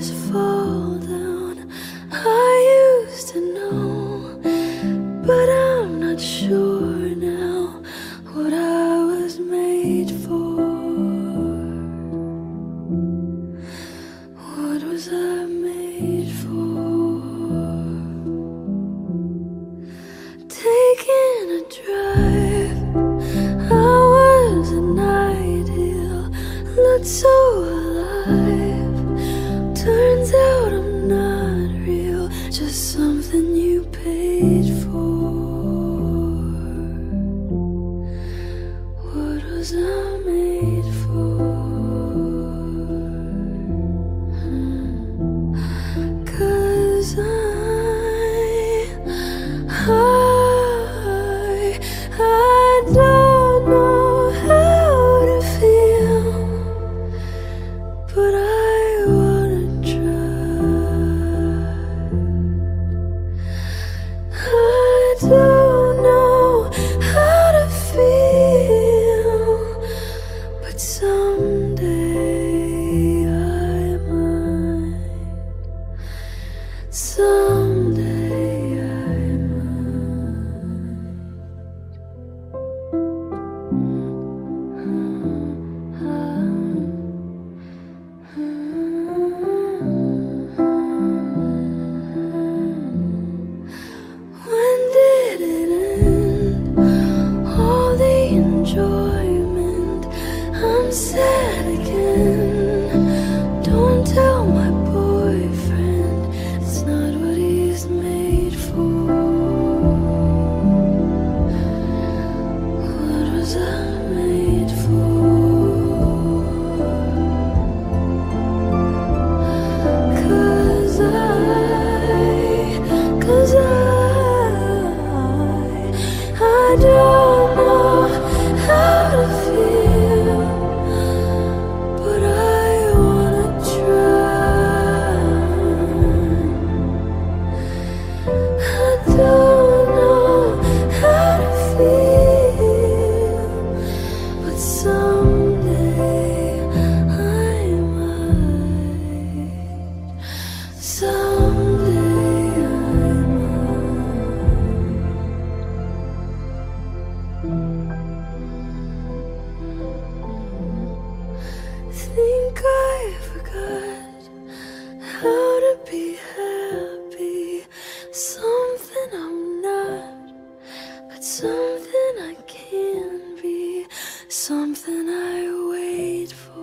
just fall down. I used to know, but I'm not sure now what I was made for. What was I made for? Taking a drive, I was an ideal, looked so alive. Turns out I'm not real, just something you paid for. What was I made for? 'Cause I don't know how to feel, but I wanna try. I don't know how to feel, but someday I might. Someday I When did it end? All the enjoyment. I'm sad again. Don't tell my boyfriend, it's not what he's made for. What was I made for? 'Cause I don't know how to feel, but I wanna try. I don't know how to feel, but someday I might. Someday I might. Think I forgot how to be happy. Something I'm not, but something I can be. Something I wait for.